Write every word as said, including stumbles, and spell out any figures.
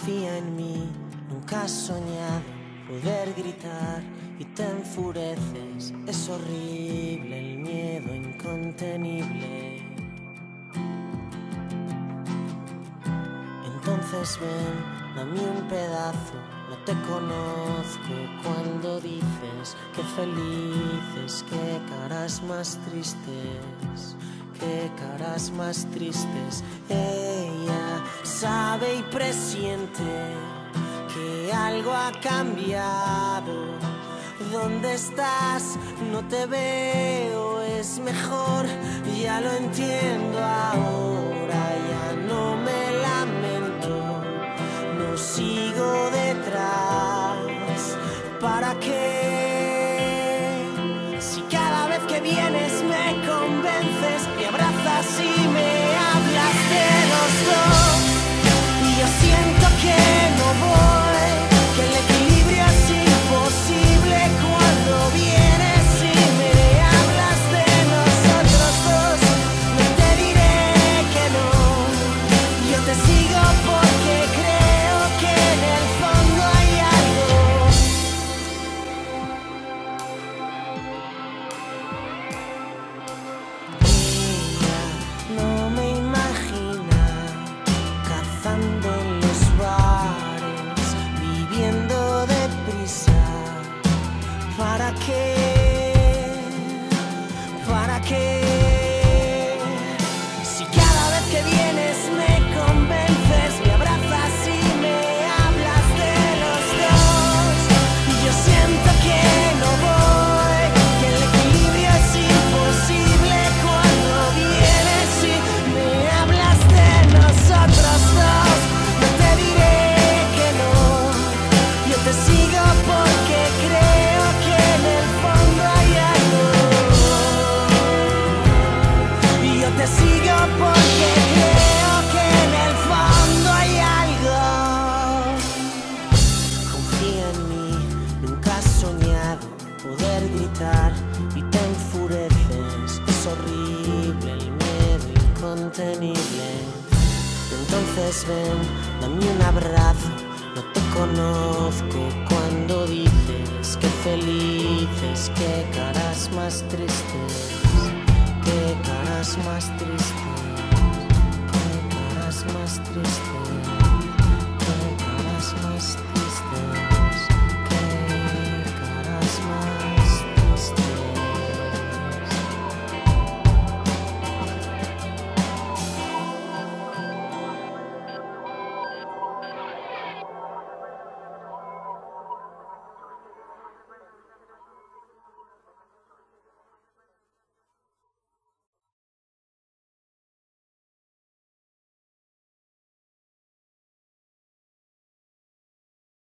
Confía en mí, nunca has soñado poder gritar y te enfureces. Es horrible el miedo incontenible. Entonces ven, dame un pedazo, no te conozco cuando dices que felices, qué caras más tristes, qué caras más tristes. Ella sabe y presiente que algo ha cambiado. ¿Dónde estás? No te veo, es mejor, ya lo entiendo ahora, ya no me lamento, no sigo detrás. ¿Para qué? Si cada vez que vienes me convences, me abrazas y me hablas de los dos, y yo siento que no voy, que el equilibrio es imposible cuando vienes y me hablas de nosotros dos. No te diré que no, yo te sigo porque creo que en el fondo hay algo. Ella no me imagina cazando en los bares, viviendo deprisa. ¿Para qué? ¿Para qué? Si cada vez que vienes me convences, me abrazas y me hablas de los dos, y yo siento que no voy, que el equilibrio es imposible cuando vienes y me hablas de nosotros dos. No te diré que no, yo te sigo porque creo que en el fondo hay algo. Y yo te sigo porque creo que en el fondo hay algo. Confía en mí, nunca has soñado poder gritar y te enfureces. Es horrible el miedo incontenible. Entonces ven, dame un abrazo, no te conozco cuando dices que felices, qué caras más tristes, qué caras más tristes, qué caras más tristes, qué caras más tristes.